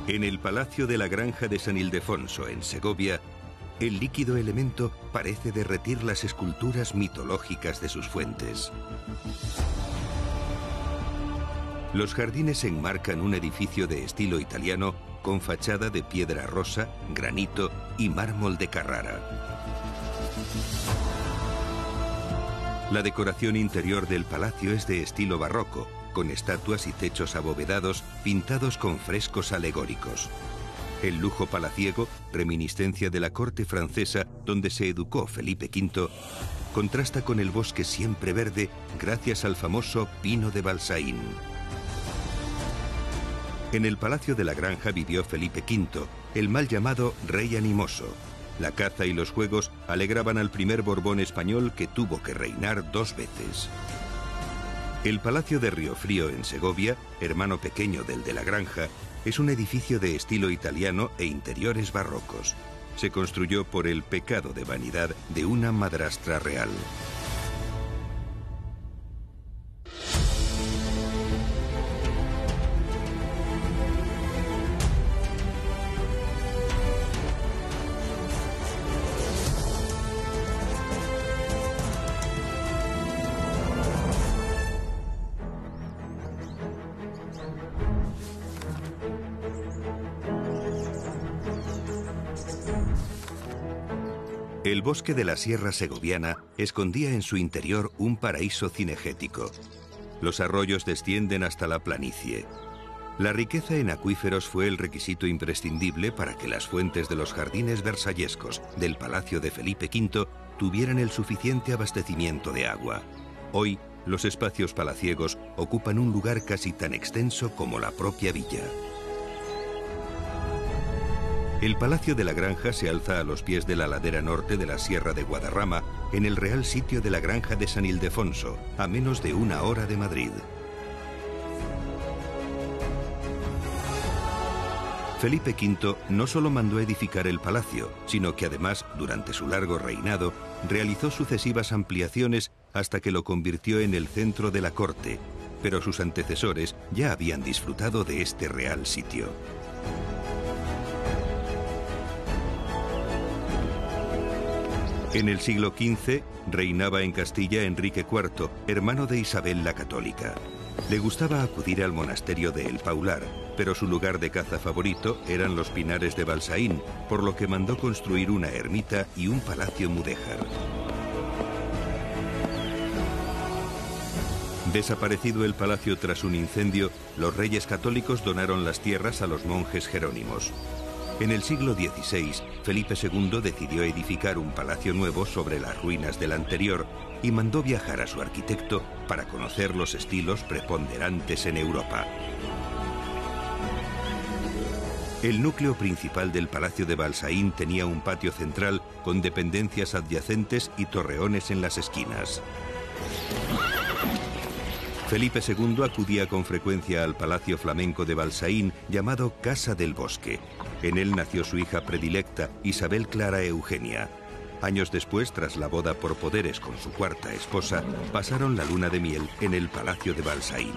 En el Palacio de la Granja de San Ildefonso, en Segovia, el líquido elemento parece derretir las esculturas mitológicas de sus fuentes. Los jardines enmarcan un edificio de estilo italiano con fachada de piedra rosa, granito y mármol de Carrara. La decoración interior del palacio es de estilo barroco, con estatuas y techos abovedados pintados con frescos alegóricos. El lujo palaciego, reminiscencia de la corte francesa donde se educó Felipe V, contrasta con el bosque siempre verde gracias al famoso pino de Balsaín. En el Palacio de la Granja vivió Felipe V, el mal llamado Rey Animoso. La caza y los juegos alegraban al primer Borbón español que tuvo que reinar 2 veces. El Palacio de Riofrío en Segovia, hermano pequeño del de la Granja, es un edificio de estilo italiano e interiores barrocos. Se construyó por el pecado de vanidad de una madrastra real. El bosque de la Sierra Segoviana escondía en su interior un paraíso cinegético. Los arroyos descienden hasta la planicie. La riqueza en acuíferos fue el requisito imprescindible para que las fuentes de los jardines versallescos del Palacio de Felipe V tuvieran el suficiente abastecimiento de agua. Hoy, los espacios palaciegos ocupan un lugar casi tan extenso como la propia villa. El Palacio de la Granja se alza a los pies de la ladera norte de la Sierra de Guadarrama, en el real sitio de la Granja de San Ildefonso, a menos de 1 hora de Madrid. Felipe V no solo mandó edificar el palacio, sino que además, durante su largo reinado, realizó sucesivas ampliaciones hasta que lo convirtió en el centro de la corte, pero sus antecesores ya habían disfrutado de este real sitio. En el siglo XV reinaba en Castilla Enrique IV, hermano de Isabel la Católica. Le gustaba acudir al monasterio de El Paular, pero su lugar de caza favorito eran los pinares de Balsaín, por lo que mandó construir una ermita y un palacio mudéjar. Desaparecido el palacio tras un incendio, los reyes católicos donaron las tierras a los monjes jerónimos. En el siglo XVI, Felipe II decidió edificar un palacio nuevo sobre las ruinas del anterior y mandó viajar a su arquitecto para conocer los estilos preponderantes en Europa. El núcleo principal del Palacio de Balsaín tenía un patio central con dependencias adyacentes y torreones en las esquinas. Felipe II acudía con frecuencia al Palacio Flamenco de Balsaín, llamado Casa del Bosque. En él nació su hija predilecta, Isabel Clara Eugenia. Años después, tras la boda por poderes con su 4ª esposa, pasaron la luna de miel en el Palacio de Balsaín.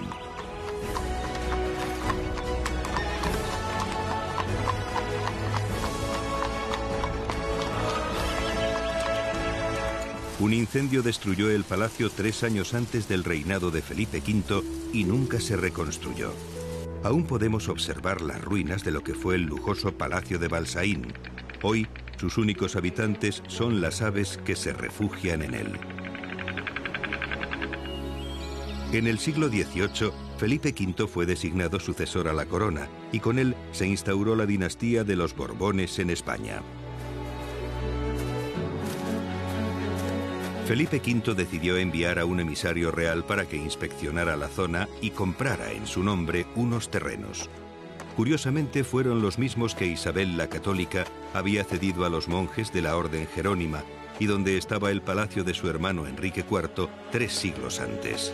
Un incendio destruyó el palacio 3 años antes del reinado de Felipe V y nunca se reconstruyó. Aún podemos observar las ruinas de lo que fue el lujoso Palacio de Balsaín. Hoy, sus únicos habitantes son las aves que se refugian en él. En el siglo XVIII, Felipe V fue designado sucesor a la corona y con él se instauró la dinastía de los Borbones en España. Felipe V decidió enviar a un emisario real para que inspeccionara la zona y comprara en su nombre unos terrenos. Curiosamente fueron los mismos que Isabel la Católica había cedido a los monjes de la Orden Jerónima y donde estaba el palacio de su hermano Enrique IV 3 siglos antes.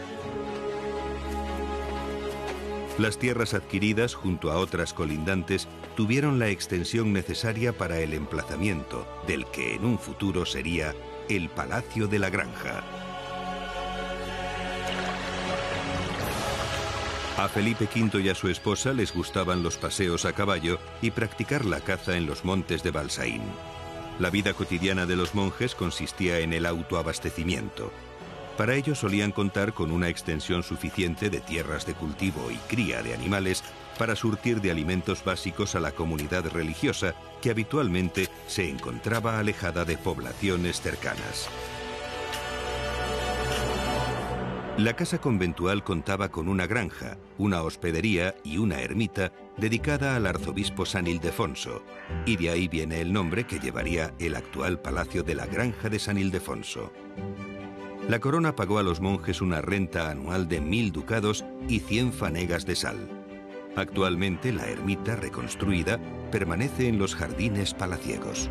Las tierras adquiridas junto a otras colindantes tuvieron la extensión necesaria para el emplazamiento del que en un futuro sería el Palacio de la Granja. A Felipe V y a su esposa les gustaban los paseos a caballo y practicar la caza en los montes de Balsaín. La vida cotidiana de los monjes consistía en el autoabastecimiento. Para ello solían contar con una extensión suficiente de tierras de cultivo y cría de animales para surtir de alimentos básicos a la comunidad religiosa que habitualmente se encontraba alejada de poblaciones cercanas. La casa conventual contaba con una granja, una hospedería y una ermita dedicada al arzobispo San Ildefonso, y de ahí viene el nombre que llevaría el actual palacio de la Granja de San Ildefonso. La corona pagó a los monjes una renta anual de 1000 ducados y 100 fanegas de sal. Actualmente la ermita reconstruida permanece en los jardines palaciegos.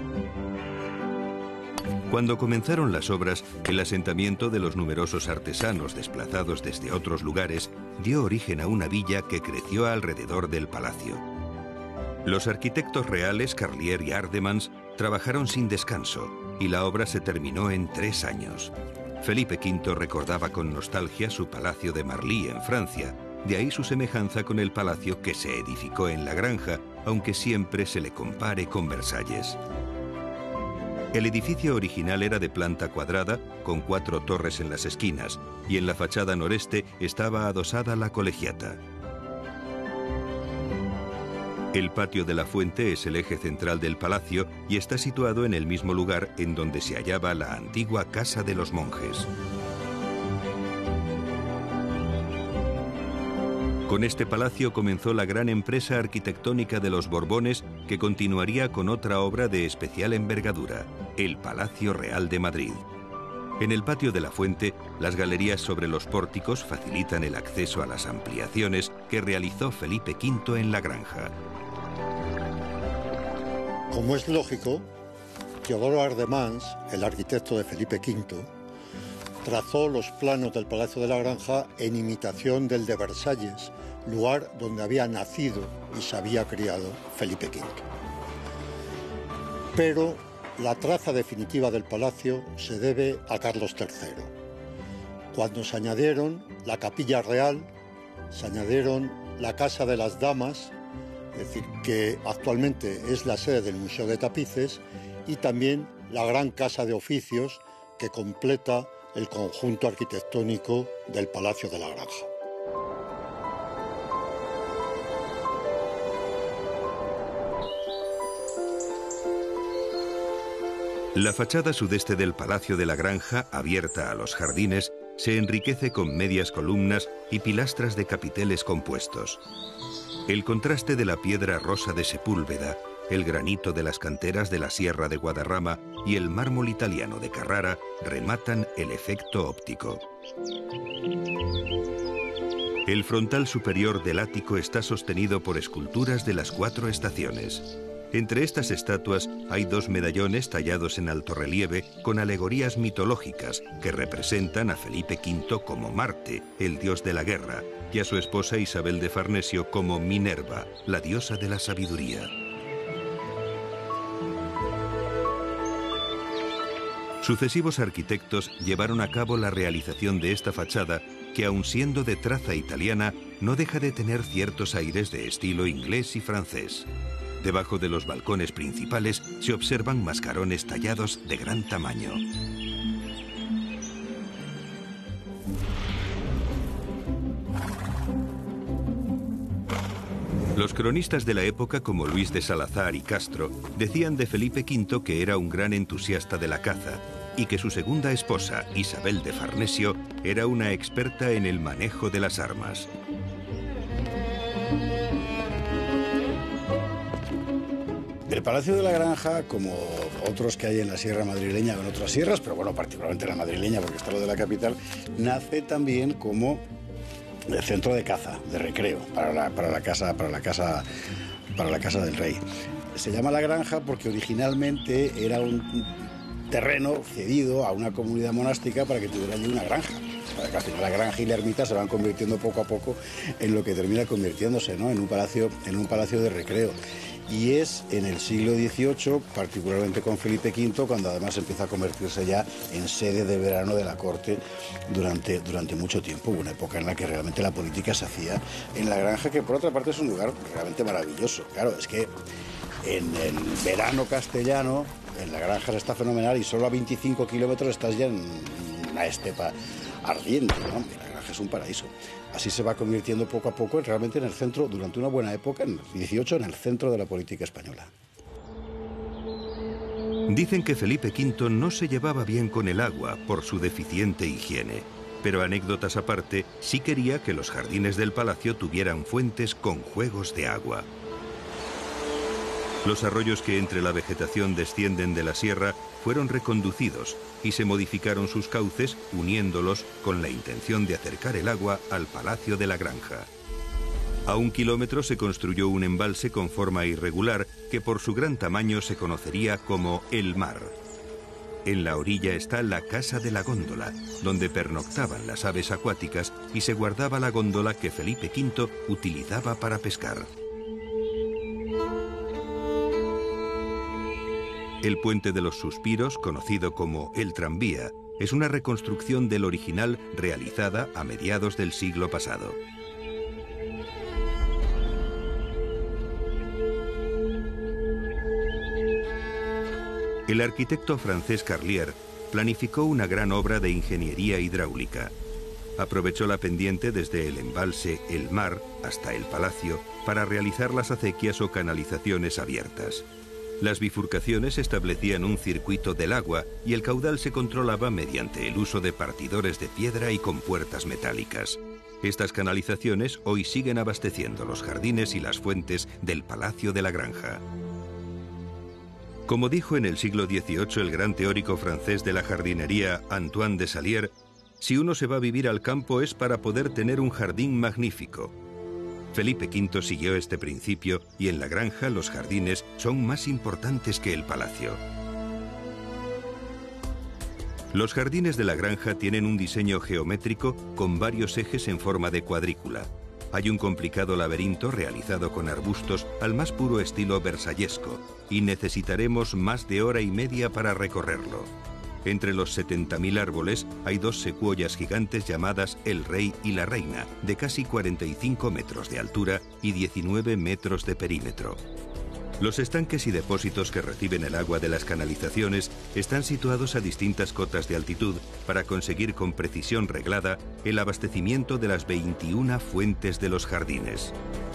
Cuando comenzaron las obras, el asentamiento de los numerosos artesanos desplazados desde otros lugares dio origen a una villa que creció alrededor del palacio. Los arquitectos reales Carlier y Ardemans trabajaron sin descanso y la obra se terminó en 3 años. Felipe V recordaba con nostalgia su palacio de Marly en Francia, de ahí su semejanza con el palacio que se edificó en la granja, aunque siempre se le compare con Versalles. El edificio original era de planta cuadrada, con 4 torres en las esquinas, y en la fachada noreste estaba adosada la colegiata. El patio de la fuente es el eje central del palacio y está situado en el mismo lugar en donde se hallaba la antigua casa de los monjes. Con este palacio comenzó la gran empresa arquitectónica de los Borbones, que continuaría con otra obra de especial envergadura, el Palacio Real de Madrid. En el patio de la fuente, las galerías sobre los pórticos facilitan el acceso a las ampliaciones que realizó Felipe V en la granja. Como es lógico, Teodoro Ardemans, el arquitecto de Felipe V, trazó los planos del Palacio de la Granja en imitación del de Versalles, lugar donde había nacido y se había criado Felipe V. Pero la traza definitiva del palacio se debe a Carlos III. Cuando se añadieron la Capilla Real, se añadieron la Casa de las Damas, es decir, que actualmente es la sede del Museo de Tapices, y también la Gran Casa de Oficios, que completa el conjunto arquitectónico del Palacio de la Granja. La fachada sudeste del Palacio de la Granja, abierta a los jardines, se enriquece con medias columnas y pilastras de capiteles compuestos. El contraste de la piedra rosa de Sepúlveda, el granito de las canteras de la Sierra de Guadarrama y el mármol italiano de Carrara rematan el efecto óptico. El frontal superior del ático está sostenido por esculturas de las 4 estaciones. Entre estas estatuas hay 2 medallones tallados en altorrelieve con alegorías mitológicas que representan a Felipe V como Marte, el dios de la guerra, y a su esposa Isabel de Farnesio como Minerva, la diosa de la sabiduría. Sucesivos arquitectos llevaron a cabo la realización de esta fachada que, aun siendo de traza italiana, no deja de tener ciertos aires de estilo inglés y francés. Debajo de los balcones principales se observan mascarones tallados de gran tamaño. Los cronistas de la época, como Luis de Salazar y Castro, decían de Felipe V que era un gran entusiasta de la caza y que su segunda esposa, Isabel de Farnesio, era una experta en el manejo de las armas. El Palacio de la Granja, como otros que hay en la Sierra Madrileña o en otras sierras, pero bueno, particularmente la madrileña porque está lo de la capital, nace también como el centro de caza, de recreo, para la casa del rey. Se llama La Granja porque originalmente era un terreno cedido a una comunidad monástica para que tuviera allí una granja. Al final la granja y la ermita se van convirtiendo poco a poco en lo que termina convirtiéndose, ¿no?, en un palacio de recreo. y es en el siglo XVIII, particularmente con Felipe V, cuando además empieza a convertirse ya en sede de verano de la corte durante mucho tiempo. Una época en la que realmente la política se hacía en la granja, que por otra parte es un lugar realmente maravilloso. Claro, es que en el verano castellano, en la granja se está fenomenal, y solo a 25 kilómetros estás ya en una estepa ardiente, ¿no? La granja es un paraíso. Así se va convirtiendo poco a poco realmente en el centro, durante una buena época, en el XVIII, en el centro de la política española. Dicen que Felipe V no se llevaba bien con el agua por su deficiente higiene, pero anécdotas aparte, sí quería que los jardines del palacio tuvieran fuentes con juegos de agua. Los arroyos que entre la vegetación descienden de la sierra fueron reconducidos y se modificaron sus cauces uniéndolos con la intención de acercar el agua al Palacio de la Granja. A 1 kilómetro se construyó un embalse con forma irregular que por su gran tamaño se conocería como el Mar. En la orilla está la Casa de la Góndola, donde pernoctaban las aves acuáticas y se guardaba la góndola que Felipe V utilizaba para pescar. El Puente de los Suspiros, conocido como el Tranvía, es una reconstrucción del original realizada a mediados del siglo pasado. El arquitecto francés Carlier planificó una gran obra de ingeniería hidráulica. Aprovechó la pendiente desde el embalse El Mar hasta el palacio para realizar las acequias o canalizaciones abiertas. Las bifurcaciones establecían un circuito del agua y el caudal se controlaba mediante el uso de partidores de piedra y compuertas metálicas. Estas canalizaciones hoy siguen abasteciendo los jardines y las fuentes del Palacio de la Granja. Como dijo en el siglo XVIII el gran teórico francés de la jardinería Antoine de Salière, si uno se va a vivir al campo es para poder tener un jardín magnífico. Felipe V siguió este principio y en la granja los jardines son más importantes que el palacio. Los jardines de la granja tienen un diseño geométrico con varios ejes en forma de cuadrícula. Hay un complicado laberinto realizado con arbustos al más puro estilo versallesco y necesitaremos más de hora y media para recorrerlo. Entre los 70.000 árboles hay 2 secuoyas gigantes llamadas El Rey y la Reina, de casi 45 metros de altura y 19 metros de perímetro. Los estanques y depósitos que reciben el agua de las canalizaciones están situados a distintas cotas de altitud para conseguir con precisión reglada el abastecimiento de las 21 fuentes de los jardines.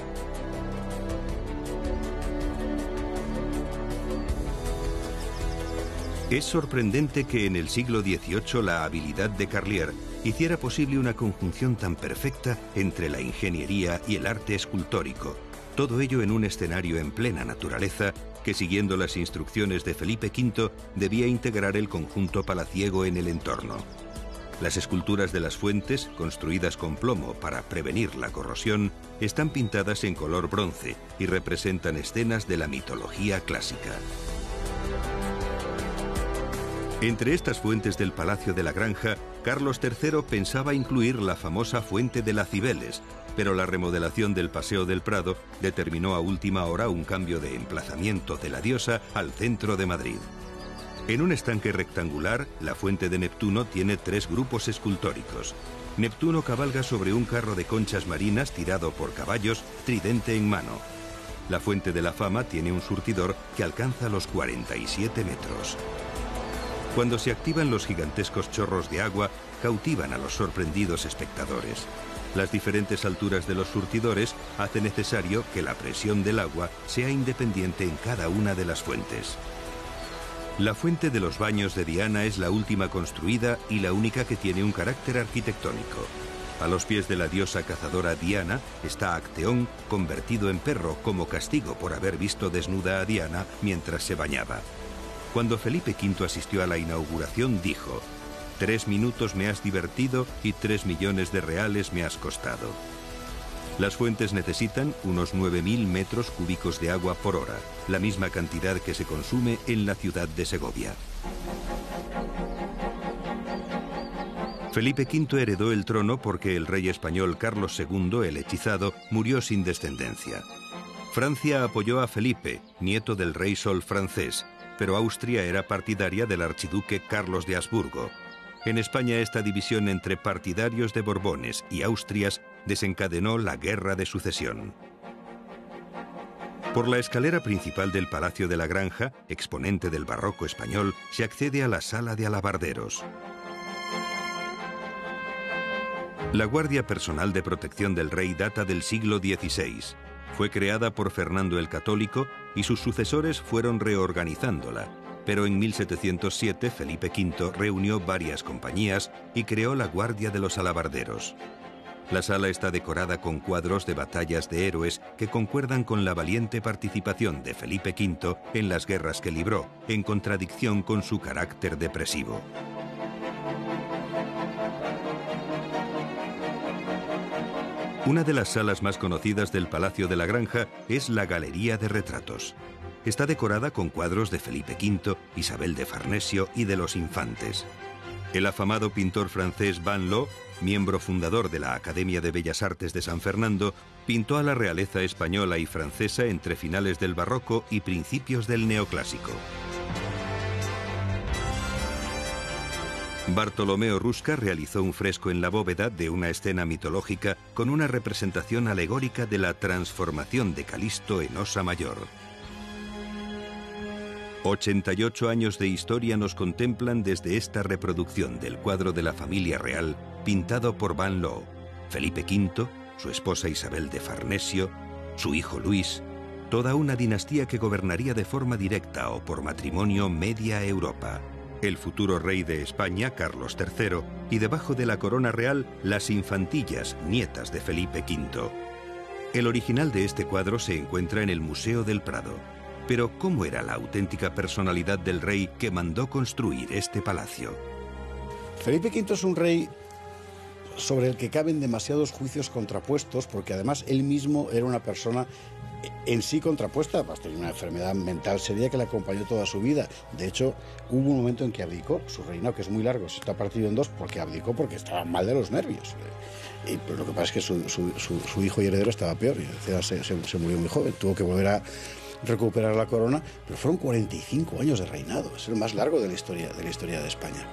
Es sorprendente que en el siglo XVIII la habilidad de Carlier hiciera posible una conjunción tan perfecta entre la ingeniería y el arte escultórico, todo ello en un escenario en plena naturaleza que, siguiendo las instrucciones de Felipe V, debía integrar el conjunto palaciego en el entorno. Las esculturas de las fuentes, construidas con plomo para prevenir la corrosión, están pintadas en color bronce y representan escenas de la mitología clásica. Entre estas fuentes del Palacio de la Granja, Carlos III pensaba incluir la famosa Fuente de las Cibeles, pero la remodelación del Paseo del Prado determinó a última hora un cambio de emplazamiento de la diosa al centro de Madrid. En un estanque rectangular, la Fuente de Neptuno tiene 3 grupos escultóricos. Neptuno cabalga sobre un carro de conchas marinas tirado por caballos, tridente en mano. La Fuente de la Fama tiene un surtidor que alcanza los 47 metros. Cuando se activan los gigantescos chorros de agua, cautivan a los sorprendidos espectadores. Las diferentes alturas de los surtidores hacen necesario que la presión del agua sea independiente en cada una de las fuentes. La Fuente de los Baños de Diana es la última construida y la única que tiene un carácter arquitectónico. A los pies de la diosa cazadora Diana está Acteón, convertido en perro como castigo por haber visto desnuda a Diana mientras se bañaba. Cuando Felipe V asistió a la inauguración dijo: 3 minutos me has divertido y 3 millones de reales me has costado. Las fuentes necesitan unos 9.000 metros cúbicos de agua por hora, la misma cantidad que se consume en la ciudad de Segovia. Felipe V heredó el trono porque el rey español Carlos II, el hechizado, murió sin descendencia. Francia apoyó a Felipe, nieto del rey Sol francés, pero Austria era partidaria del archiduque Carlos de Habsburgo. En España esta división entre partidarios de Borbones y Austrias desencadenó la Guerra de Sucesión. Por la escalera principal del Palacio de la Granja, exponente del barroco español, se accede a la Sala de Alabarderos. La Guardia Personal de Protección del Rey data del siglo XVI. Fue creada por Fernando el Católico y sus sucesores fueron reorganizándola, pero en 1707 Felipe V reunió varias compañías y creó la Guardia de los Alabarderos. La sala está decorada con cuadros de batallas de héroes que concuerdan con la valiente participación de Felipe V en las guerras que libró, en contradicción con su carácter depresivo. Una de las salas más conocidas del Palacio de la Granja es la Galería de Retratos. Está decorada con cuadros de Felipe V, Isabel de Farnesio y de los infantes. El afamado pintor francés Van Loo, miembro fundador de la Academia de Bellas Artes de San Fernando, pintó a la realeza española y francesa entre finales del barroco y principios del neoclásico. Bartolomeo Rusca realizó un fresco en la bóveda de una escena mitológica con una representación alegórica de la transformación de Calisto en Osa Mayor. 88 años de historia nos contemplan desde esta reproducción del cuadro de la familia real pintado por Van Loo, Felipe V, su esposa Isabel de Farnesio, su hijo Luis, toda una dinastía que gobernaría de forma directa o por matrimonio media Europa. El futuro rey de España, Carlos III, y debajo de la corona real, las infantillas, nietas de Felipe V. El original de este cuadro se encuentra en el Museo del Prado. Pero, ¿cómo era la auténtica personalidad del rey que mandó construir este palacio? Felipe V es un rey sobre el que caben demasiados juicios contrapuestos, porque además él mismo era una persona en sí contrapuesta, además tenía una enfermedad mental seria que le acompañó toda su vida. De hecho, hubo un momento en que abdicó. Su reinado, que es muy largo, se está partido en dos porque abdicó porque estaba mal de los nervios. Y pues lo que pasa es que su hijo y heredero estaba peor, y se murió muy joven, tuvo que volver a recuperar la corona, pero fueron 45 años de reinado, es el más largo de la historia de España.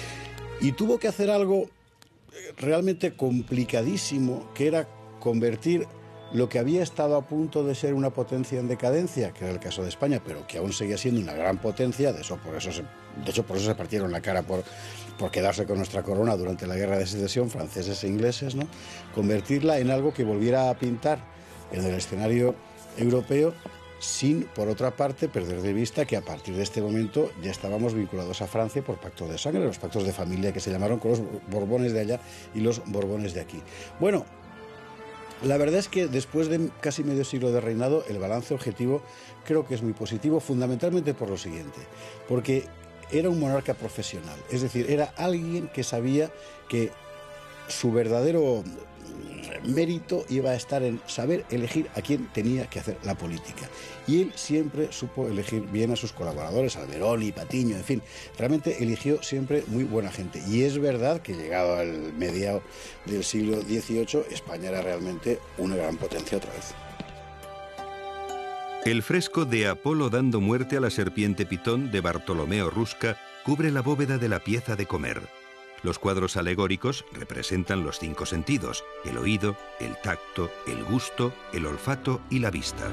Y tuvo que hacer algo realmente complicadísimo, que era convertir lo que había estado a punto de ser una potencia en decadencia, que era el caso de España, pero que aún seguía siendo una gran potencia. De hecho, por eso se partieron la cara por quedarse con nuestra corona durante la Guerra de Secesión, franceses e ingleses, ¿no? Convertirla en algo que volviera a pintar en el escenario europeo, sin, por otra parte, perder de vista que a partir de este momento ya estábamos vinculados a Francia por pactos de sangre, los pactos de familia que se llamaron, con los Borbones de allá y los Borbones de aquí. Bueno, la verdad es que después de casi medio siglo de reinado, el balance objetivo creo que es muy positivo, fundamentalmente por lo siguiente, porque era un monarca profesional, es decir, era alguien que sabía que su verdadero mérito iba a estar en saber elegir a quién tenía que hacer la política. Y él siempre supo elegir bien a sus colaboradores, Alberoni, Patiño, en fin, realmente eligió siempre muy buena gente. Y es verdad que llegado al mediado del siglo XVIII, España era realmente una gran potencia otra vez. El fresco de Apolo dando muerte a la serpiente Pitón de Bartolomeo Rusca cubre la bóveda de la pieza de comer. Los cuadros alegóricos representan los 5 sentidos: el oído, el tacto, el gusto, el olfato y la vista.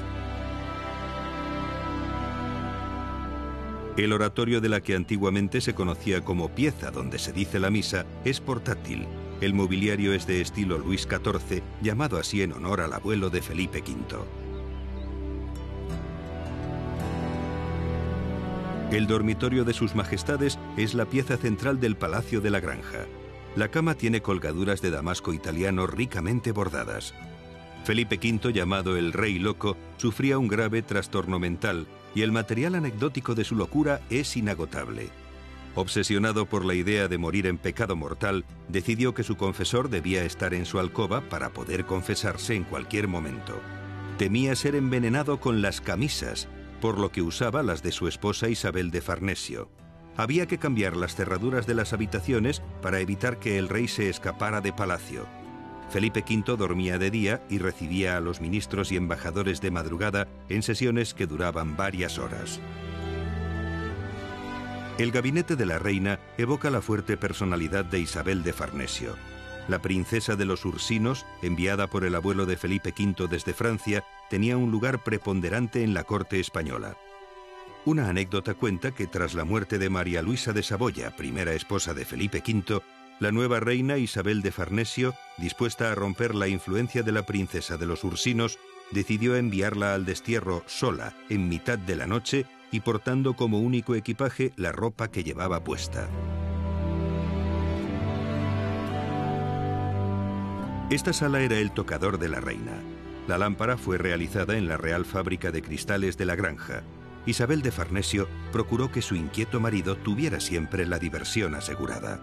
El oratorio de la que antiguamente se conocía como pieza donde se dice la misa es portátil. El mobiliario es de estilo Luis XIV, llamado así en honor al abuelo de Felipe V. El dormitorio de sus majestades es la pieza central del Palacio de la Granja. La cama tiene colgaduras de damasco italiano ricamente bordadas. Felipe V, llamado el Rey Loco, sufría un grave trastorno mental y el material anecdótico de su locura es inagotable. Obsesionado por la idea de morir en pecado mortal, decidió que su confesor debía estar en su alcoba para poder confesarse en cualquier momento. Temía ser envenenado con las camisas, por lo que usaba las de su esposa Isabel de Farnesio. Había que cambiar las cerraduras de las habitaciones para evitar que el rey se escapara de palacio. Felipe V dormía de día y recibía a los ministros y embajadores de madrugada en sesiones que duraban varias horas. El gabinete de la reina evoca la fuerte personalidad de Isabel de Farnesio. La princesa de los Ursinos, enviada por el abuelo de Felipe V desde Francia, tenía un lugar preponderante en la corte española. Una anécdota cuenta que tras la muerte de María Luisa de Saboya, primera esposa de Felipe V, la nueva reina Isabel de Farnesio, dispuesta a romper la influencia de la princesa de los Ursinos, decidió enviarla al destierro sola, en mitad de la noche, y portando como único equipaje la ropa que llevaba puesta. Esta sala era el tocador de la reina. La lámpara fue realizada en la Real Fábrica de Cristales de la Granja. Isabel de Farnesio procuró que su inquieto marido tuviera siempre la diversión asegurada.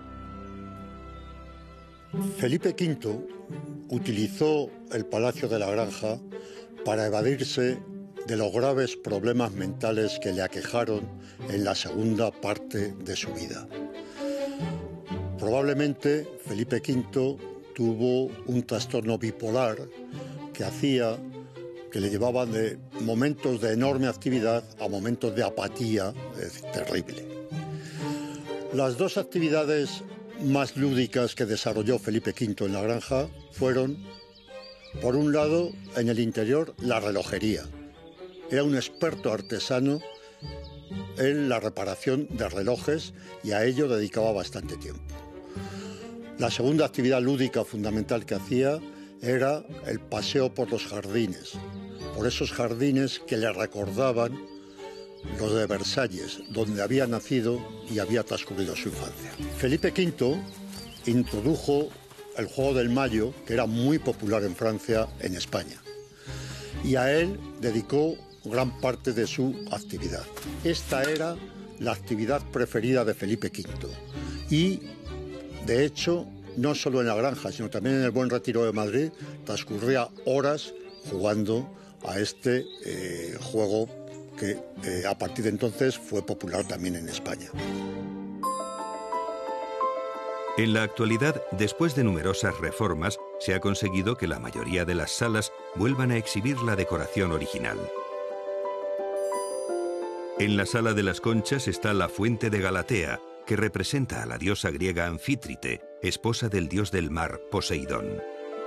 Felipe V utilizó el Palacio de la Granja para evadirse de los graves problemas mentales que le aquejaron en la segunda parte de su vida. Probablemente Felipe V tuvo un trastorno bipolar que hacía que le llevaban de momentos de enorme actividad a momentos de apatía terrible. Las dos actividades más lúdicas que desarrolló Felipe V en la Granja fueron, por un lado, en el interior, la relojería. Era un experto artesano en la reparación de relojes y a ello dedicaba bastante tiempo. La segunda actividad lúdica fundamental que hacía era el paseo por los jardines, por esos jardines que le recordaban los de Versalles, donde había nacido y había transcurrido su infancia. Felipe V introdujo el juego del Mayo, que era muy popular en Francia, en España, y a él dedicó gran parte de su actividad. Esta era la actividad preferida de Felipe V y, de hecho, no solo en la Granja, sino también en el Buen Retiro de Madrid, transcurría horas jugando a este juego que a partir de entonces fue popular también en España. En la actualidad, después de numerosas reformas, se ha conseguido que la mayoría de las salas vuelvan a exhibir la decoración original. En la Sala de las Conchas está la Fuente de Galatea, que representa a la diosa griega Anfítrite, esposa del dios del mar, Poseidón.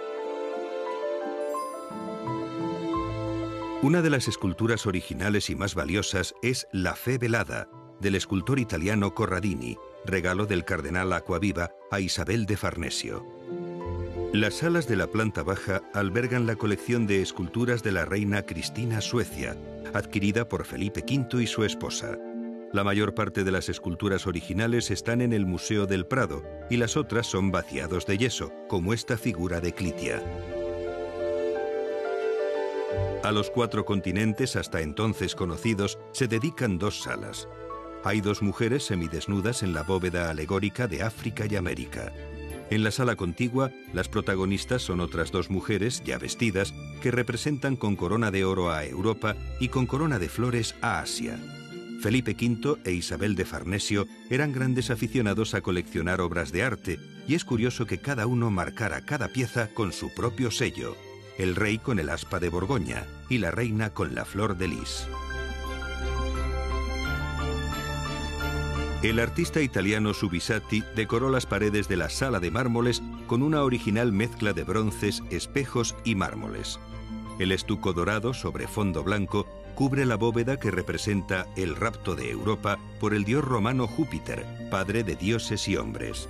Una de las esculturas originales y más valiosas es La Fe Velada, del escultor italiano Corradini, regalo del cardenal Acquaviva a Isabel de Farnesio. Las salas de la planta baja albergan la colección de esculturas de la reina Cristina Suecia, adquirida por Felipe V y su esposa. La mayor parte de las esculturas originales están en el Museo del Prado y las otras son vaciados de yeso, como esta figura de Clitia. A los 4 continentes hasta entonces conocidos se dedican 2 salas. Hay 2 mujeres semidesnudas en la bóveda alegórica de África y América. En la sala contigua, las protagonistas son otras 2 mujeres, ya vestidas, que representan con corona de oro a Europa y con corona de flores a Asia. Felipe V e Isabel de Farnesio eran grandes aficionados a coleccionar obras de arte, y es curioso que cada uno marcara cada pieza con su propio sello. El rey con el aspa de Borgoña y la reina con la flor de lis. El artista italiano Subisati decoró las paredes de la sala de mármoles con una original mezcla de bronces, espejos y mármoles. El estuco dorado sobre fondo blanco cubre la bóveda que representa el rapto de Europa por el dios romano Júpiter, padre de dioses y hombres.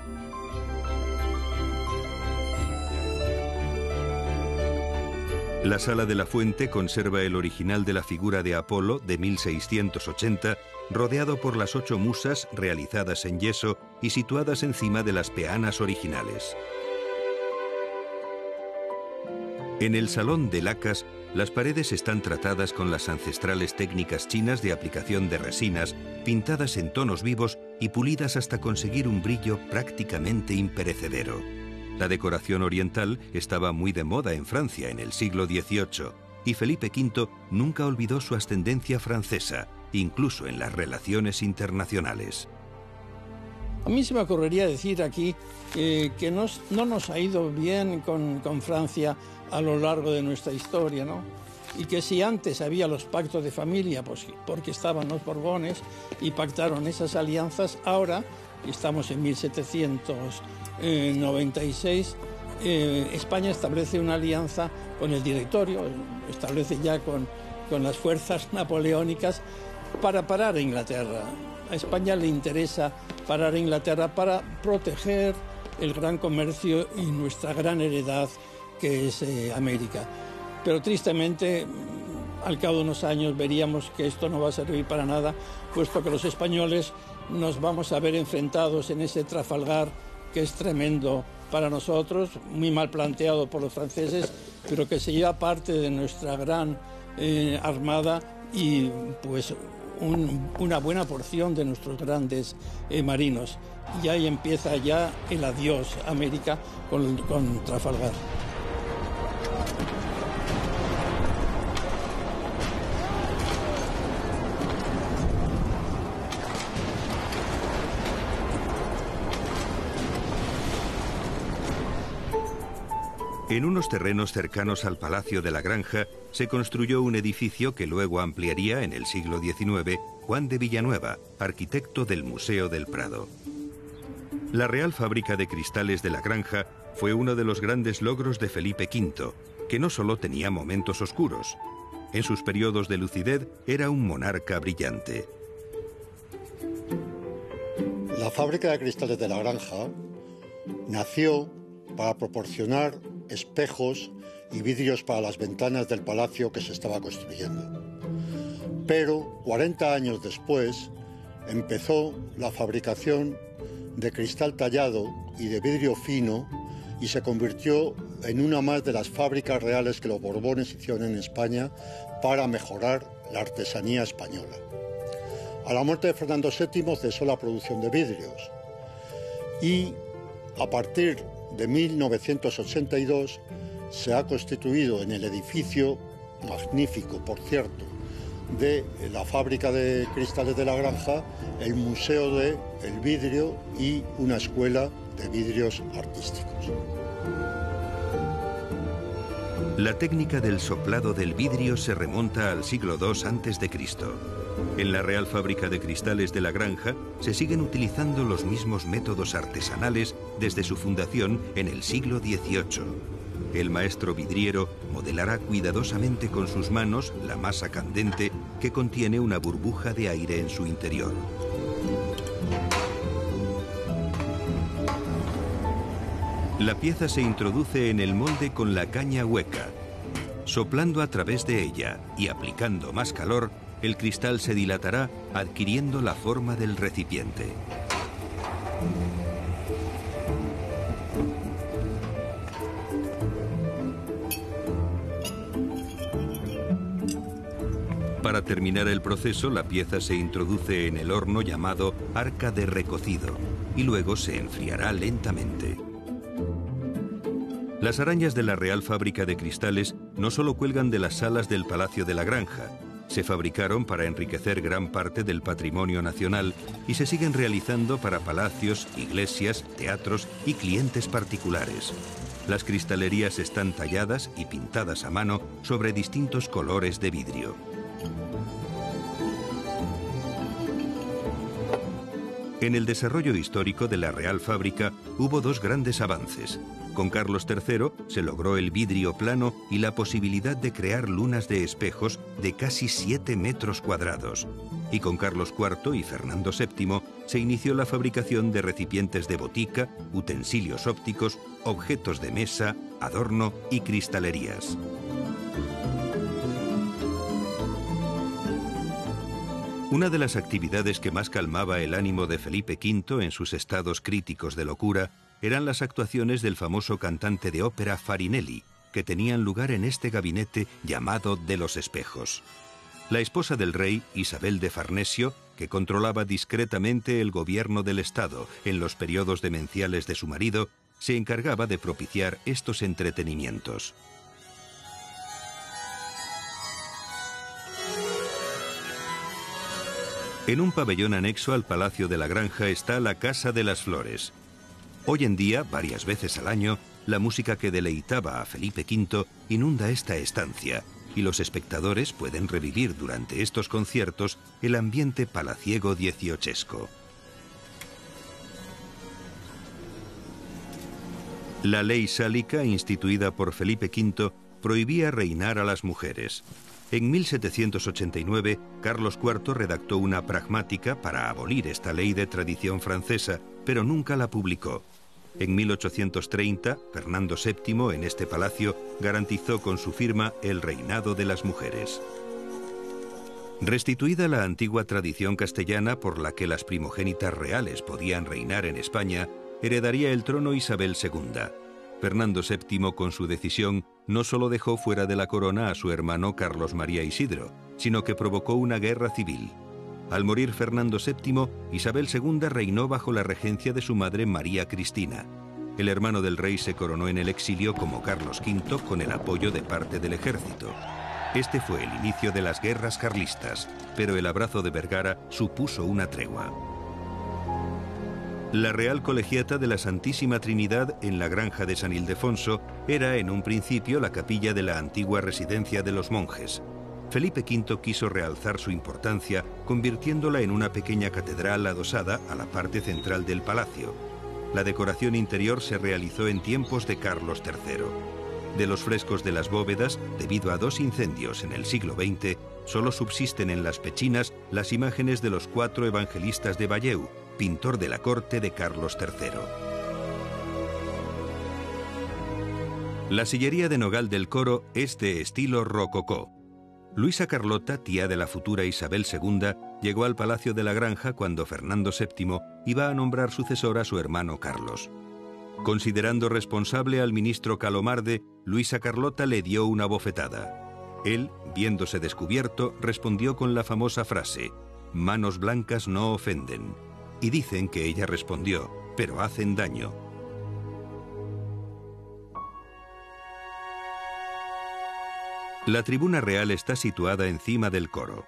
La Sala de la Fuente conserva el original de la figura de Apolo de 1680, rodeado por las 8 musas realizadas en yeso y situadas encima de las peanas originales. En el Salón de Lacas, las paredes están tratadas con las ancestrales técnicas chinas de aplicación de resinas, pintadas en tonos vivos y pulidas hasta conseguir un brillo prácticamente imperecedero. La decoración oriental estaba muy de moda en Francia en el siglo XVIII y Felipe V nunca olvidó su ascendencia francesa, incluso en las relaciones internacionales. A mí se me ocurriría decir aquí que no nos ha ido bien con Francia a lo largo de nuestra historia, ¿no? Y que si antes había los pactos de familia, pues porque estaban los Borbones y pactaron esas alianzas, ahora, estamos en 1796, España establece una alianza con el Directorio, establece ya con las fuerzas napoleónicas para parar a Inglaterra. A España le interesa parar a Inglaterra para proteger el gran comercio y nuestra gran heredad que es América. Pero tristemente, al cabo de unos años veríamos que esto no va a servir para nada, puesto que los españoles nos vamos a ver enfrentados en ese Trafalgar que es tremendo para nosotros, muy mal planteado por los franceses, pero que se lleva parte de nuestra gran armada y pues una buena porción de nuestros grandes marinos. Y ahí empieza ya el adiós América con Trafalgar. En unos terrenos cercanos al Palacio de la Granja se construyó un edificio que luego ampliaría en el siglo XIX Juan de Villanueva, arquitecto del Museo del Prado. La Real Fábrica de Cristales de la Granja fue uno de los grandes logros de Felipe V, que no solo tenía momentos oscuros. En sus periodos de lucidez era un monarca brillante. La Fábrica de Cristales de la Granja nació para proporcionar espejos y vidrios para las ventanas del palacio que se estaba construyendo. Pero 40 años después empezó la fabricación de cristal tallado y de vidrio fino y se convirtió en una más de las fábricas reales que los Borbones hicieron en España para mejorar la artesanía española. A la muerte de Fernando VII cesó la producción de vidrios y a partir de 1982 se ha constituido en el edificio, magnífico por cierto, de la Fábrica de Cristales de la Granja, el Museo del Vidrio y una escuela de vidrios artísticos. La técnica del soplado del vidrio se remonta al siglo II a.C. En la Real Fábrica de Cristales de la Granja se siguen utilizando los mismos métodos artesanales desde su fundación en el siglo XVIII. El maestro vidriero modelará cuidadosamente con sus manos la masa candente que contiene una burbuja de aire en su interior. La pieza se introduce en el molde con la caña hueca. Soplando a través de ella y aplicando más calor, el cristal se dilatará adquiriendo la forma del recipiente. Para terminar el proceso, la pieza se introduce en el horno llamado arca de recocido y luego se enfriará lentamente. Las arañas de la Real Fábrica de Cristales no solo cuelgan de las salas del Palacio de la Granja, se fabricaron para enriquecer gran parte del patrimonio nacional y se siguen realizando para palacios, iglesias, teatros y clientes particulares. Las cristalerías están talladas y pintadas a mano sobre distintos colores de vidrio. En el desarrollo histórico de la Real Fábrica hubo dos grandes avances. Con Carlos III se logró el vidrio plano y la posibilidad de crear lunas de espejos de casi 7 metros cuadrados. Y con Carlos IV y Fernando VII se inició la fabricación de recipientes de botica, utensilios ópticos, objetos de mesa, adorno y cristalerías. Una de las actividades que más calmaba el ánimo de Felipe V en sus estados críticos de locura eran las actuaciones del famoso cantante de ópera Farinelli, que tenían lugar en este gabinete llamado de los espejos. La esposa del rey, Isabel de Farnesio, que controlaba discretamente el gobierno del Estado en los periodos demenciales de su marido, se encargaba de propiciar estos entretenimientos. En un pabellón anexo al Palacio de la Granja está la Casa de las Flores. Hoy en día, varias veces al año, la música que deleitaba a Felipe V inunda esta estancia y los espectadores pueden revivir durante estos conciertos el ambiente palaciego dieciochesco. La ley sálica, instituida por Felipe V, prohibía reinar a las mujeres. En 1789, Carlos IV redactó una pragmática para abolir esta ley de tradición francesa, pero nunca la publicó. En 1830, Fernando VII, en este palacio, garantizó con su firma el reinado de las mujeres. Restituida la antigua tradición castellana por la que las primogénitas reales podían reinar en España, heredaría el trono Isabel II. Fernando VII, con su decisión, no solo dejó fuera de la corona a su hermano Carlos María Isidro, sino que provocó una guerra civil. Al morir Fernando VII, Isabel II reinó bajo la regencia de su madre María Cristina. El hermano del rey se coronó en el exilio como Carlos V con el apoyo de parte del ejército. Este fue el inicio de las guerras carlistas, pero el abrazo de Vergara supuso una tregua. La Real Colegiata de la Santísima Trinidad en la Granja de San Ildefonso era en un principio la capilla de la antigua residencia de los monjes. Felipe V quiso realzar su importancia convirtiéndola en una pequeña catedral adosada a la parte central del palacio. La decoración interior se realizó en tiempos de Carlos III. De los frescos de las bóvedas, debido a 2 incendios en el siglo XX, solo subsisten en las pechinas las imágenes de los 4 evangelistas de Bayeux, pintor de la corte de Carlos III. La sillería de nogal del coro es de estilo rococó. Luisa Carlota, tía de la futura Isabel II, llegó al Palacio de la Granja cuando Fernando VII iba a nombrar sucesor a su hermano Carlos. Considerando responsable al ministro Calomarde, Luisa Carlota le dio una bofetada. Él, viéndose descubierto, respondió con la famosa frase: «Manos blancas no ofenden». Y dicen que ella respondió: «Pero hacen daño». La tribuna real está situada encima del coro.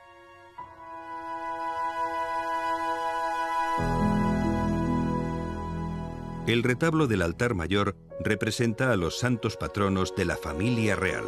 El retablo del altar mayor representa a los santos patronos de la familia real.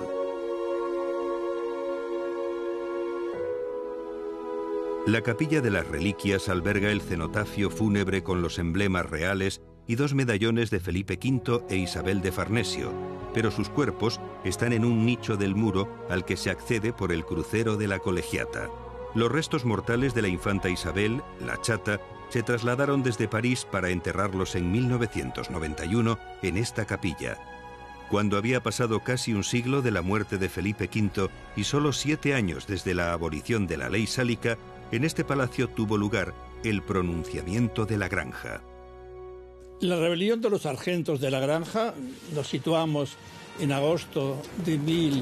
La capilla de las reliquias alberga el cenotafio fúnebre con los emblemas reales y 2 medallones de Felipe V e Isabel de Farnesio, pero sus cuerpos están en un nicho del muro al que se accede por el crucero de la Colegiata. Los restos mortales de la infanta Isabel, la Chata, se trasladaron desde París para enterrarlos en 1991 en esta capilla. Cuando había pasado casi un siglo de la muerte de Felipe V y solo 7 años desde la abolición de la ley sálica, en este palacio tuvo lugar el pronunciamiento de la Granja. La rebelión de los sargentos de la Granja nos situamos en agosto de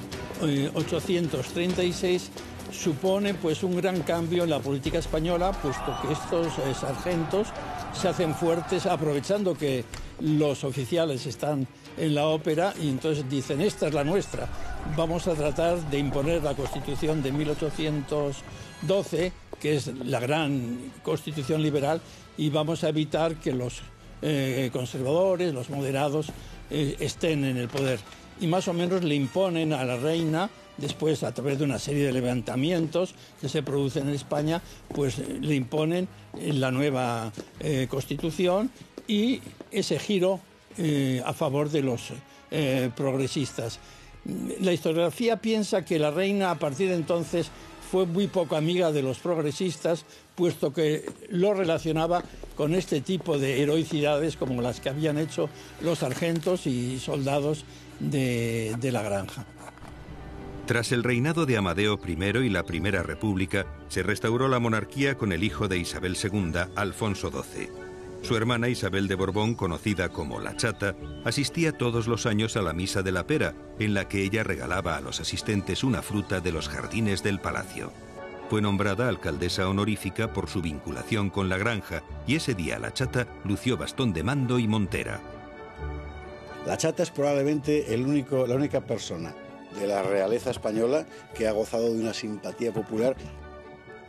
1836, supone pues un gran cambio en la política española, puesto que estos sargentos se hacen fuertes aprovechando que los oficiales están en la ópera y entonces dicen: esta es la nuestra, vamos a tratar de imponer la Constitución de 1812, que es la gran Constitución liberal, y vamos a evitar que los conservadores, los moderados, estén en el poder. Y más o menos le imponen a la reina, después a través de una serie de levantamientos que se producen en España, pues le imponen la nueva Constitución y ese giro a favor de los progresistas. La historiografía piensa que la reina a partir de entonces fue muy poco amiga de los progresistas, puesto que lo relacionaba con este tipo de heroicidades como las que habían hecho los sargentos y soldados de la Granja. Tras el reinado de Amadeo I y la Primera República, se restauró la monarquía con el hijo de Isabel II, Alfonso XII. Su hermana Isabel de Borbón, conocida como la Chata, asistía todos los años a la Misa de la Pera, en la que ella regalaba a los asistentes una fruta de los jardines del palacio. Fue nombrada alcaldesa honorífica por su vinculación con la Granja, y ese día la Chata lució bastón de mando y montera. La Chata es probablemente la única persona de la realeza española que ha gozado de una simpatía popular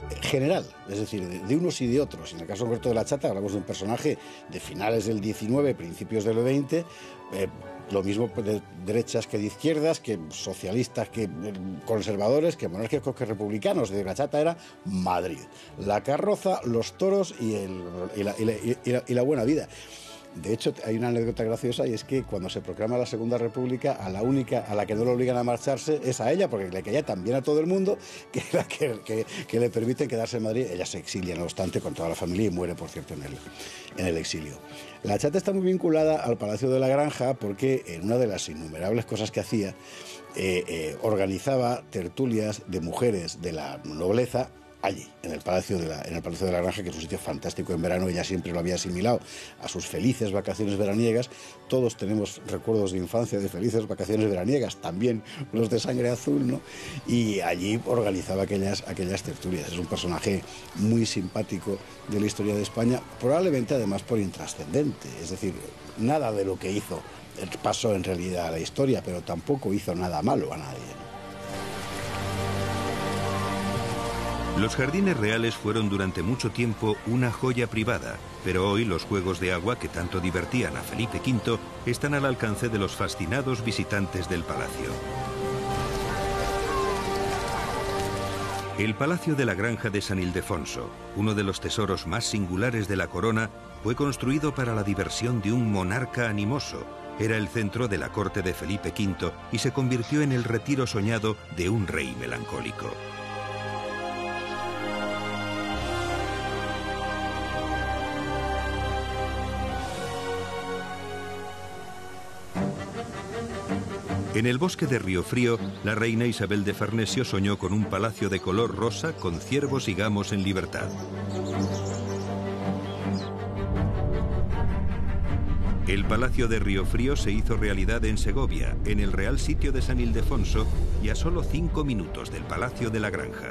general, es decir, de unos y de otros. En el caso concreto de la chata hablamos de un personaje de finales del 19, principios del 20, lo mismo de derechas que de izquierdas, que socialistas, que conservadores, que monárquicos, que republicanos. De la chata era Madrid, la carroza, los toros y la buena vida. De hecho, hay una anécdota graciosa, y es que cuando se proclama la Segunda República, a la única a la que no le obligan a marcharse es a ella, porque le caía tan bien a todo el mundo que le permiten quedarse en Madrid. Ella se exilia, no obstante, con toda la familia, y muere, por cierto, en el exilio. La chata está muy vinculada al Palacio de la Granja porque en una de las innumerables cosas que hacía, organizaba tertulias de mujeres de la nobleza allí, en el Palacio de la Granja, que es un sitio fantástico en verano. Ella siempre lo había asimilado a sus felices vacaciones veraniegas. Todos tenemos recuerdos de infancia de felices vacaciones veraniegas, también los de sangre azul, ¿no? Y allí organizaba aquellas tertulias. Es un personaje muy simpático de la historia de España, probablemente además por intrascendente. Es decir, nada de lo que hizo pasó en realidad a la historia, pero tampoco hizo nada malo a nadie, ¿no? Los jardines reales fueron durante mucho tiempo una joya privada, pero hoy los juegos de agua que tanto divertían a Felipe V están al alcance de los fascinados visitantes del palacio. El Palacio de la Granja de San Ildefonso, uno de los tesoros más singulares de la corona, fue construido para la diversión de un monarca animoso. Era el centro de la corte de Felipe V y se convirtió en el retiro soñado de un rey melancólico. En el bosque de Riofrío, la reina Isabel de Farnesio soñó con un palacio de color rosa con ciervos y gamos en libertad. El palacio de Riofrío se hizo realidad en Segovia, en el Real Sitio de San Ildefonso, y a solo 5 minutos del Palacio de la Granja.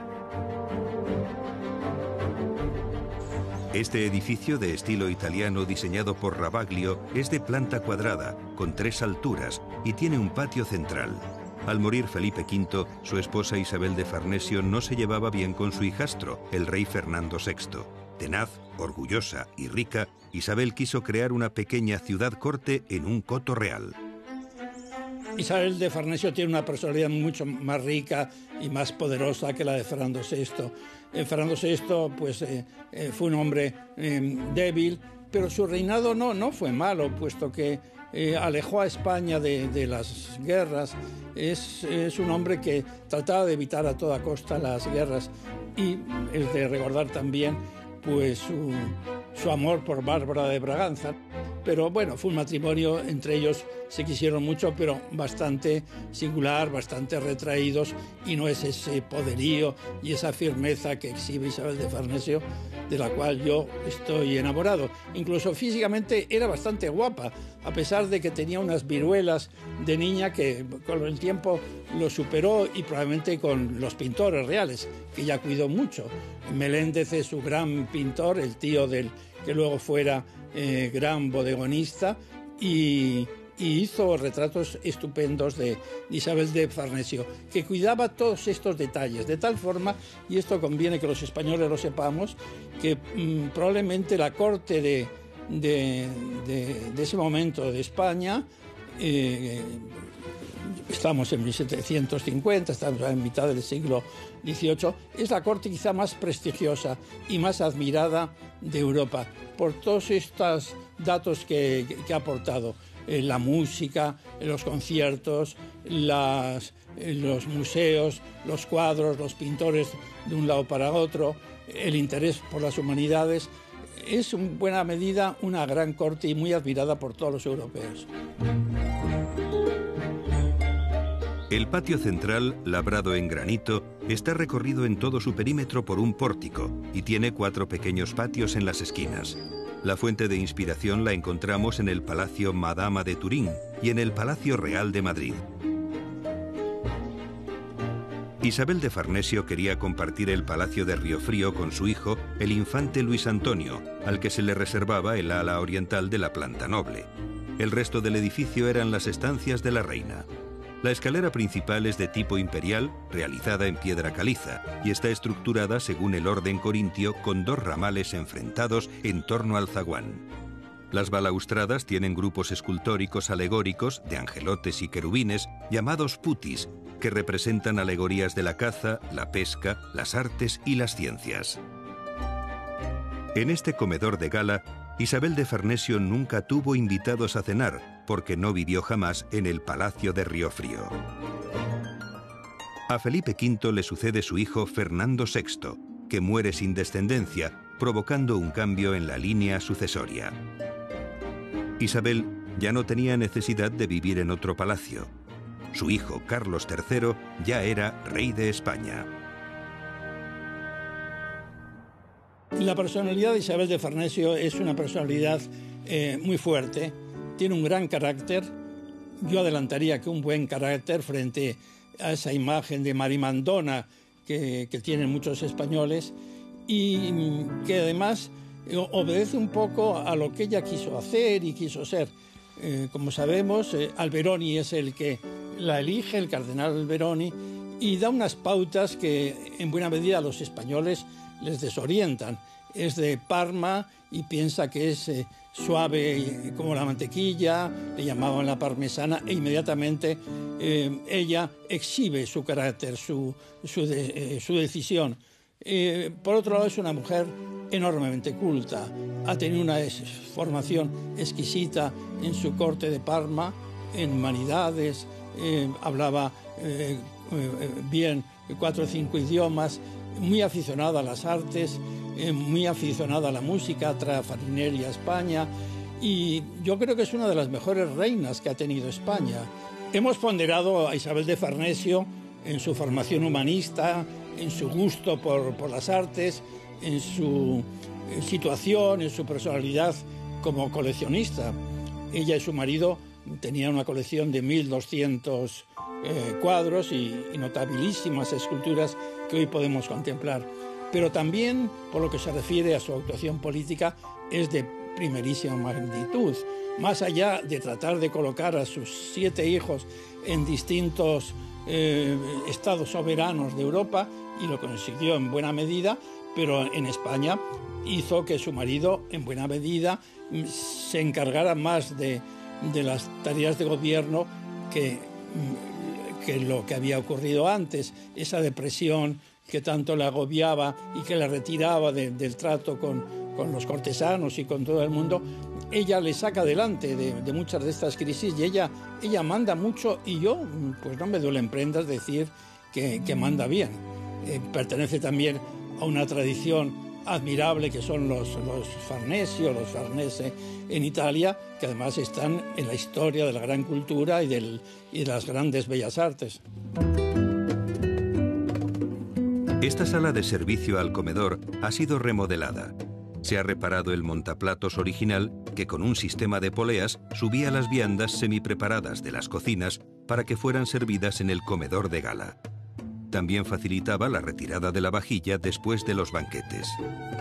Este edificio de estilo italiano diseñado por Ravaglio es de planta cuadrada, con 3 alturas, y tiene un patio central. Al morir Felipe V, su esposa Isabel de Farnesio no se llevaba bien con su hijastro, el rey Fernando VI. Tenaz, orgullosa y rica, Isabel quiso crear una pequeña ciudad-corte en un coto real. Isabel de Farnesio tiene una personalidad mucho más rica y más poderosa que la de Fernando VI. Fernando VI pues, fue un hombre débil, pero su reinado no fue malo, puesto que alejó a España de las guerras. Es un hombre que trataba de evitar a toda costa las guerras, y es de recordar también pues su amor por Bárbara de Braganza. Pero bueno, fue un matrimonio, entre ellos se quisieron mucho, pero bastante singular, bastante retraídos, y no es ese poderío y esa firmeza que exhibe Isabel de Farnesio, de la cual yo estoy enamorado. Incluso físicamente era bastante guapa, a pesar de que tenía unas viruelas de niña que con el tiempo lo superó, y probablemente con los pintores reales, que ya cuidó mucho. Meléndez es su gran pintor, el tío del que luego fuera gran bodegonista, y hizo retratos estupendos de Isabel de Farnesio, que cuidaba todos estos detalles, de tal forma, y esto conviene que los españoles lo sepamos, que probablemente la corte de ese momento de España, estamos en 1750, estamos en mitad del siglo XVIII, es la corte quizá más prestigiosa y más admirada de Europa, por todos estos datos que ha aportado. La música, los conciertos, los museos, los cuadros, los pintores de un lado para otro, el interés por las humanidades. Es en buena medida una gran corte y muy admirada por todos los europeos. El patio central, labrado en granito, está recorrido en todo su perímetro por un pórtico y tiene 4 pequeños patios en las esquinas. La fuente de inspiración la encontramos en el Palacio Madama de Turín y en el Palacio Real de Madrid. Isabel de Farnesio quería compartir el Palacio de Riofrío con su hijo, el infante Luis Antonio, al que se le reservaba el ala oriental de la planta noble. El resto del edificio eran las estancias de la reina. La escalera principal es de tipo imperial, realizada en piedra caliza, y está estructurada según el orden corintio con 2 ramales enfrentados en torno al zaguán. Las balaustradas tienen grupos escultóricos alegóricos de angelotes y querubines llamados putis, que representan alegorías de la caza, la pesca, las artes y las ciencias. En este comedor de gala, Isabel de Farnesio nunca tuvo invitados a cenar, porque no vivió jamás en el Palacio de Riofrío. A Felipe V le sucede su hijo Fernando VI, que muere sin descendencia, provocando un cambio en la línea sucesoria. Isabel ya no tenía necesidad de vivir en otro palacio. Su hijo Carlos III ya era rey de España. La personalidad de Isabel de Farnesio es una personalidad muy fuerte, tiene un gran carácter. Yo adelantaría que un buen carácter frente a esa imagen de Marimandona que tienen muchos españoles, y que además obedece un poco a lo que ella quiso hacer y quiso ser. Como sabemos, Alberoni es el que la elige, el cardenal Alberoni, y da unas pautas que en buena medida a los españoles les desorientan. Es de Parma y piensa que es suave como la mantequilla, le llamaban la parmesana, e inmediatamente ella exhibe su carácter, su decisión. Por otro lado, es una mujer enormemente culta, ha tenido una formación exquisita en su corte de Parma, en humanidades, hablaba bien 4 o 5 idiomas, muy aficionada a las artes, muy aficionada a la música, trae a Farinelli a España, y yo creo que es una de las mejores reinas que ha tenido España. Hemos ponderado a Isabel de Farnesio en su formación humanista, en su gusto por las artes, en su situación, en su personalidad como coleccionista. Ella y su marido tenían una colección de 1.200 cuadros y notabilísimas esculturas que hoy podemos contemplar. Pero también, por lo que se refiere a su actuación política, es de primerísima magnitud. Más allá de tratar de colocar a sus 7 hijos en distintos estados soberanos de Europa, y lo consiguió en buena medida, pero en España hizo que su marido, en buena medida, se encargara más de las tareas de gobierno que lo que había ocurrido antes. Esa depresión que tanto le agobiaba y que le retiraba del trato con los cortesanos y con todo el mundo, ella le saca adelante de muchas de estas crisis, y ella manda mucho, y yo pues no me duele en prendas decir que manda bien. Pertenece también a una tradición admirable que son los Farnesio, los Farnese en Italia, que además están en la historia de la gran cultura y de las grandes bellas artes. Esta sala de servicio al comedor ha sido remodelada. Se ha reparado el montaplatos original, que con un sistema de poleas subía las viandas semipreparadas de las cocinas para que fueran servidas en el comedor de gala. También facilitaba la retirada de la vajilla después de los banquetes.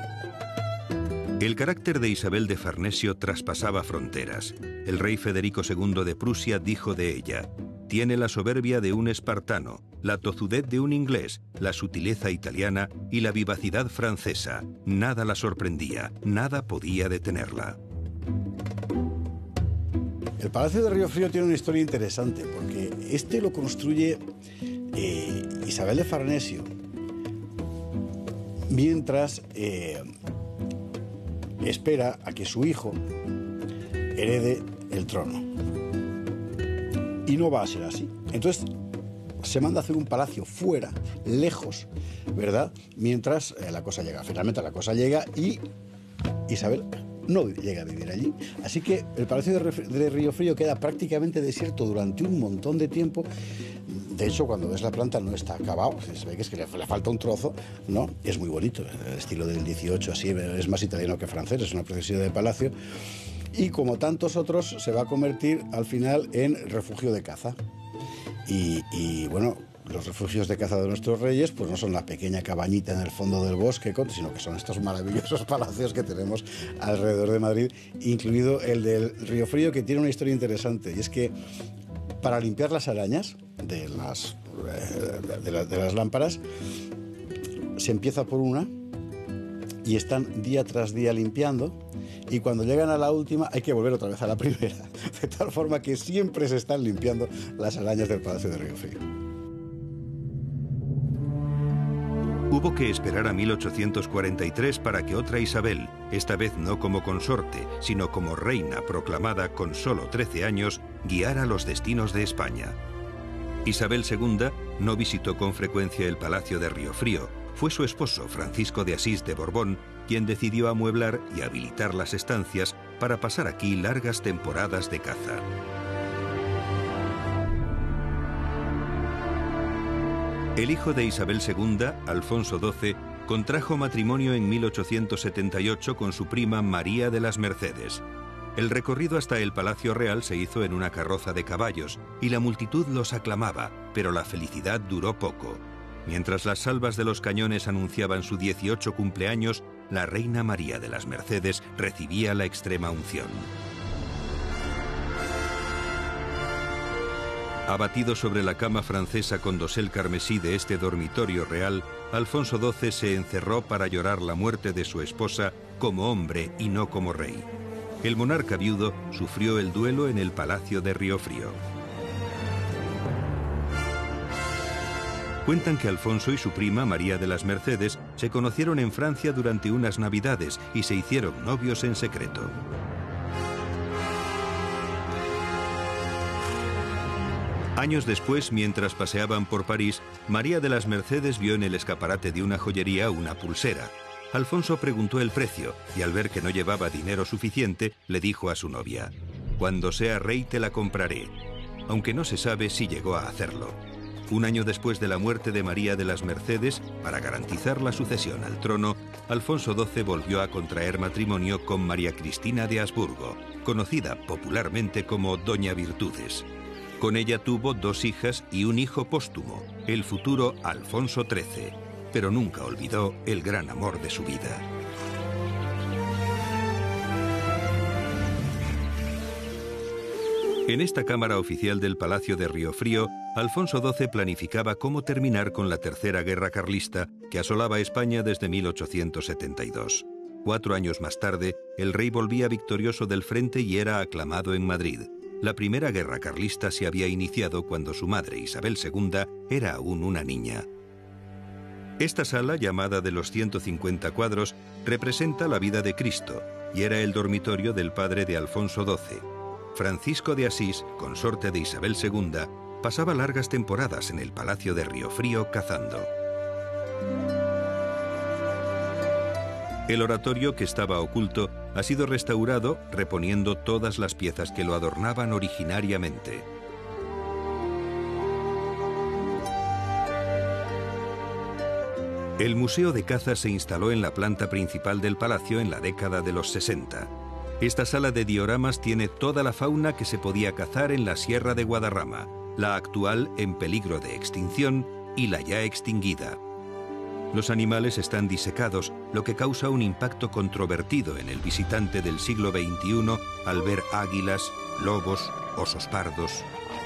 El carácter de Isabel de Farnesio traspasaba fronteras. El rey Federico II de Prusia dijo de ella: tiene la soberbia de un espartano, la tozudez de un inglés, la sutileza italiana y la vivacidad francesa. Nada la sorprendía, nada podía detenerla. El Palacio de Riofrío tiene una historia interesante, porque este lo construye Isabel de Farnesio mientras espera a que su hijo herede el trono. Y no va a ser así. Entonces se manda a hacer un palacio fuera, lejos, ¿verdad? Mientras la cosa llega. Finalmente la cosa llega y Isabel no llega a vivir allí. Así que el Palacio de Riofrío queda prácticamente desierto durante un montón de tiempo. De hecho, cuando ves la planta no está acabado, se ve que es que le falta un trozo, ¿no? Es muy bonito, el estilo del 18, así, es más italiano que francés, es una preciosidad de palacio. Y como tantos otros, se va a convertir al final en refugio de caza. Y bueno, los refugios de caza de nuestros reyes pues no son la pequeña cabañita en el fondo del bosque, sino que son estos maravillosos palacios que tenemos alrededor de Madrid, incluido el del Riofrío, que tiene una historia interesante, y es que Para limpiar las arañas de las lámparas, se empieza por una y están día tras día limpiando, y cuando llegan a la última hay que volver otra vez a la primera, de tal forma que siempre se están limpiando las arañas del Palacio de Riofrío. Hubo que esperar a 1843 para que otra Isabel, esta vez no como consorte, sino como reina proclamada con solo 13 años, guiara los destinos de España. Isabel II no visitó con frecuencia el Palacio de Riofrío. Fue su esposo, Francisco de Asís de Borbón, quien decidió amueblar y habilitar las estancias para pasar aquí largas temporadas de caza. El hijo de Isabel II, Alfonso XII, contrajo matrimonio en 1878 con su prima María de las Mercedes. El recorrido hasta el Palacio Real se hizo en una carroza de caballos y la multitud los aclamaba, pero la felicidad duró poco. Mientras las salvas de los cañones anunciaban su 18 cumpleaños, la reina María de las Mercedes recibía la extrema unción. Abatido sobre la cama francesa con dosel carmesí de este dormitorio real, Alfonso XII se encerró para llorar la muerte de su esposa como hombre y no como rey. El monarca viudo sufrió el duelo en el Palacio de Riofrío. Cuentan que Alfonso y su prima María de las Mercedes se conocieron en Francia durante unas navidades y se hicieron novios en secreto. Años después, mientras paseaban por París, María de las Mercedes vio en el escaparate de una joyería una pulsera. Alfonso preguntó el precio y al ver que no llevaba dinero suficiente, le dijo a su novia: «Cuando sea rey te la compraré», aunque no se sabe si llegó a hacerlo. Un año después de la muerte de María de las Mercedes, para garantizar la sucesión al trono, Alfonso XII volvió a contraer matrimonio con María Cristina de Habsburgo, conocida popularmente como Doña Virtudes. Con ella tuvo 2 hijas y un hijo póstumo, el futuro Alfonso XIII, pero nunca olvidó el gran amor de su vida. En esta cámara oficial del Palacio de Riofrío, Alfonso XII planificaba cómo terminar con la Tercera Guerra Carlista que asolaba España desde 1872. 4 años más tarde, el rey volvía victorioso del frente y era aclamado en Madrid. La Primera Guerra Carlista se había iniciado cuando su madre, Isabel II, era aún una niña. Esta sala, llamada de los 150 cuadros, representa la vida de Cristo y era el dormitorio del padre de Alfonso XII. Francisco de Asís, consorte de Isabel II, pasaba largas temporadas en el Palacio de Riofrío cazando. El oratorio, que estaba oculto, ha sido restaurado reponiendo todas las piezas que lo adornaban originariamente. El Museo de Caza se instaló en la planta principal del palacio en la década de los 60. Esta sala de dioramas tiene toda la fauna que se podía cazar en la Sierra de Guadarrama, la actual en peligro de extinción y la ya extinguida. Los animales están disecados, lo que causa un impacto controvertido en el visitante del siglo XXI al ver águilas, lobos, osos pardos.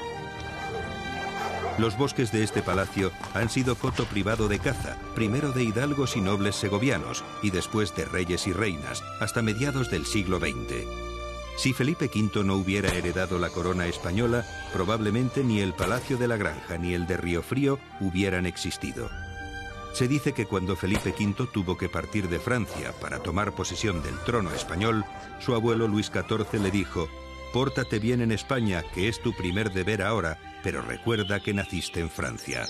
Los bosques de este palacio han sido coto privado de caza, primero de hidalgos y nobles segovianos y después de reyes y reinas, hasta mediados del siglo XX. Si Felipe V no hubiera heredado la corona española, probablemente ni el Palacio de la Granja ni el de Riofrío hubieran existido. Se dice que cuando Felipe V tuvo que partir de Francia para tomar posesión del trono español, su abuelo Luis XIV le dijo: «Pórtate bien en España, que es tu primer deber ahora, pero recuerda que naciste en Francia».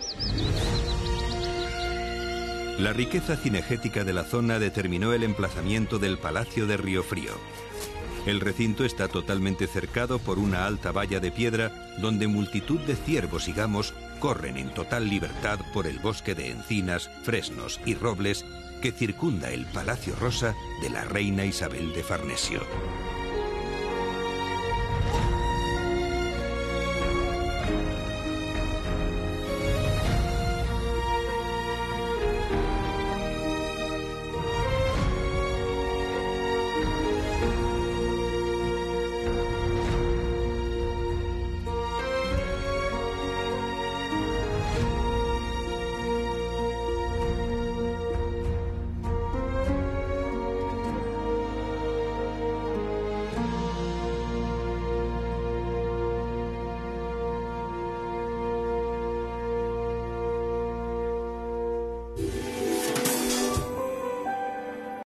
La riqueza cinegética de la zona determinó el emplazamiento del Palacio de Riofrío. El recinto está totalmente cercado por una alta valla de piedra donde multitud de ciervos y gamos corren en total libertad por el bosque de encinas, fresnos y robles que circunda el Palacio Rosa de la reina Isabel de Farnesio.